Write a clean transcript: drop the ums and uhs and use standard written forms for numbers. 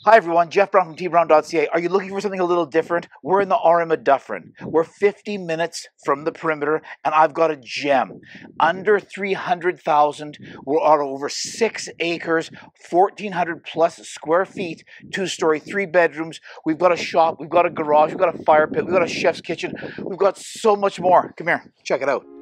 Hi everyone, Jeff Brown from tbrown.ca. Are you looking for something a little different? We're in the RM of Dufferin. We're 50 minutes from the perimeter, and I've got a gem. Under 300,000, we're on over 6 acres, 1,400 plus square feet, 2-story, 3 bedrooms. We've got a shop, we've got a garage, we've got a fire pit, we've got a chef's kitchen. We've got so much more. Come here, check it out.